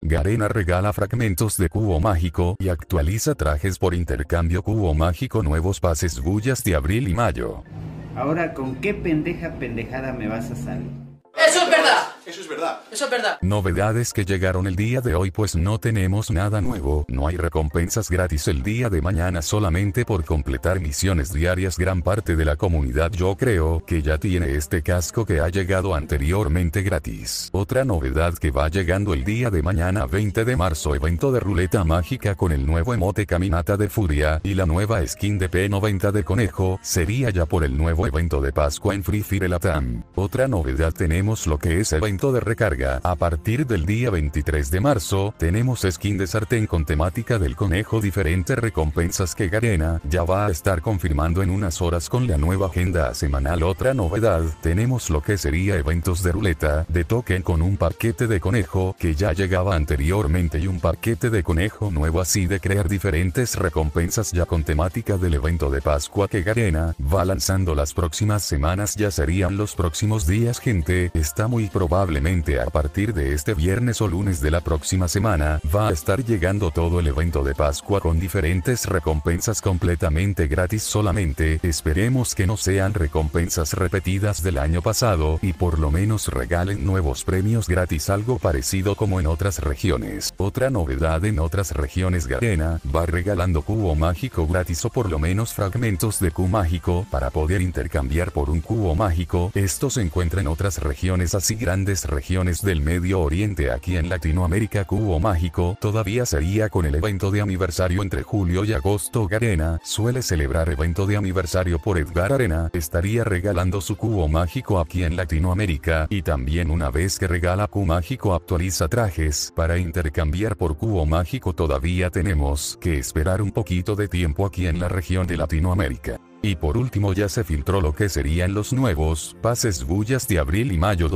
Garena regala fragmentos de cubo mágico y actualiza trajes por intercambio cubo mágico. Nuevos pases bullas de abril y mayo. Ahora, ¿con qué pendejada me vas a salir? ¡Eso es verdad! Eso es verdad. Eso es verdad. Novedades que llegaron el día de hoy, pues no tenemos nada nuevo, no hay recompensas gratis el día de mañana solamente por completar misiones diarias. Gran parte de la comunidad yo creo que ya tiene este casco que ha llegado anteriormente gratis. Otra novedad que va llegando el día de mañana 20 de marzo, evento de ruleta mágica con el nuevo emote Caminata de Furia y la nueva skin de P90 de conejo, sería ya por el nuevo evento de Pascua en Free Fire Latam. Otra novedad, tenemos lo que es evento de recarga. A partir del día 23 de marzo, tenemos skin de sartén con temática del conejo, diferentes recompensas que Garena ya va a estar confirmando en unas horas con la nueva agenda semanal. Otra novedad, tenemos lo que sería eventos de ruleta de token con un paquete de conejo que ya llegaba anteriormente y un paquete de conejo nuevo, así de crear diferentes recompensas ya con temática del evento de Pascua que Garena va lanzando las próximas semanas. Ya serían los próximos días, gente. Está muy probablemente a partir de este viernes o lunes de la próxima semana va a estar llegando todo el evento de Pascua con diferentes recompensas completamente gratis. Solamente esperemos que no sean recompensas repetidas del año pasado y por lo menos regalen nuevos premios gratis, algo parecido como en otras regiones. Otra novedad, en otras regiones Garena va regalando cubo mágico gratis o por lo menos fragmentos de cubo mágico para poder intercambiar por un cubo mágico. Esto se encuentra en otras regiones, así grandes regiones del Medio Oriente. Aquí en Latinoamérica, cubo mágico todavía sería con el evento de aniversario entre julio y agosto. Garena suele celebrar evento de aniversario por Edgar Arena, estaría regalando su cubo mágico aquí en Latinoamérica, y también una vez que regala cubo mágico actualiza trajes para intercambiar por cubo mágico. Todavía tenemos que esperar un poquito de tiempo aquí en la región de Latinoamérica. Y por último, ya se filtró lo que serían los nuevos pases bullas de abril y mayo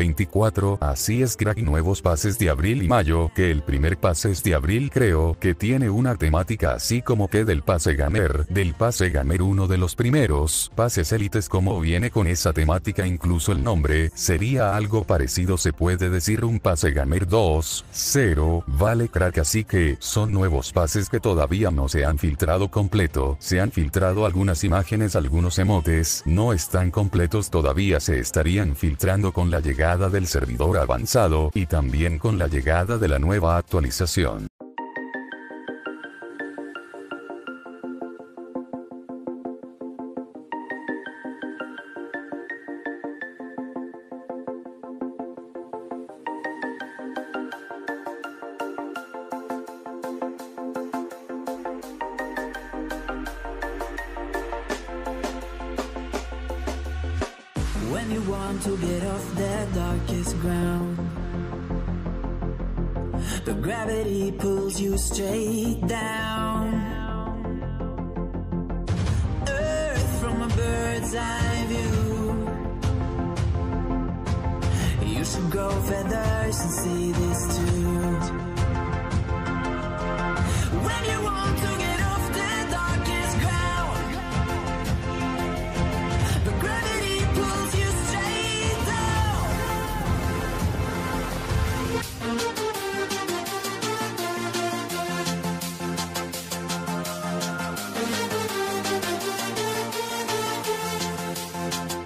2024. Así es, crack, nuevos pases de abril y mayo, que el primer pase es de abril, creo que tiene una temática así como que del pase gamer, uno de los primeros pases élites, como viene con esa temática, incluso el nombre sería algo parecido, se puede decir un pase gamer 2.0, vale, crack, así que son nuevos pases que todavía no se han filtrado completo, se han filtrado algunas imágenes, algunos emotes no están completos todavía, se estarían filtrando con la llegada del servidor avanzado y también con la llegada de la nueva actualización. When you want to get off the darkest ground, the gravity pulls you straight down. Earth from a bird's eye view. You should grow feathers and see this too. When you want to get off the darkest ground, the gravity pulls you straight down.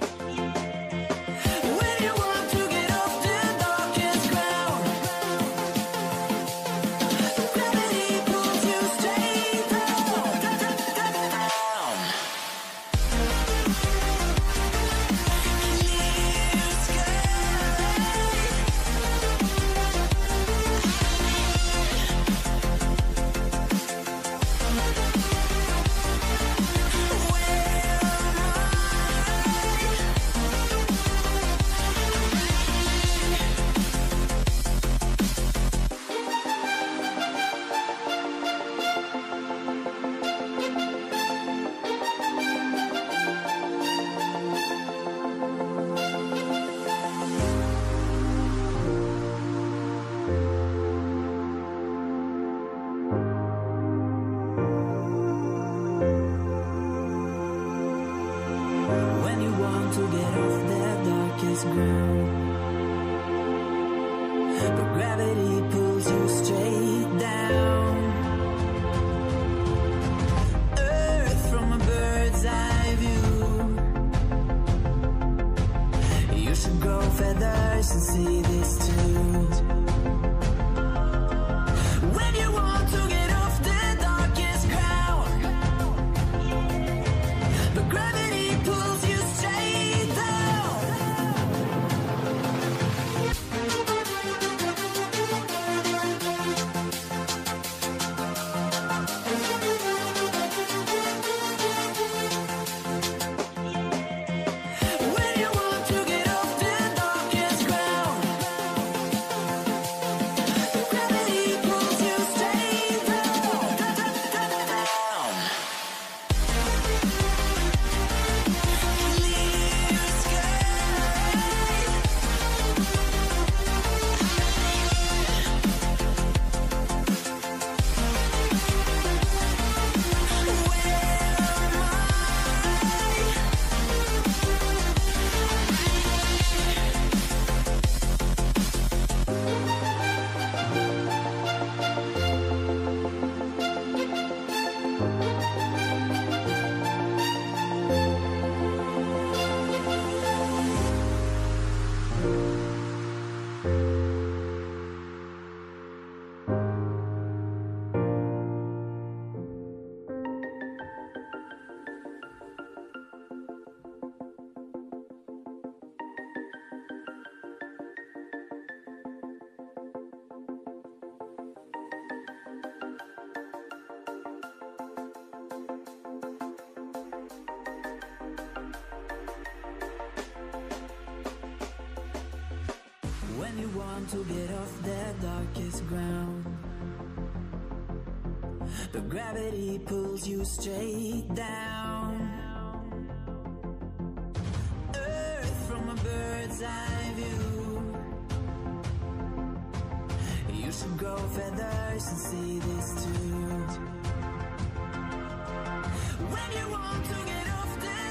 When you want to get off the darkest ground, want to get off that darkest ground, but gravity pulls you straight down. Earth from a bird's eye view. You should grow feathers and see this too. When you want to get off that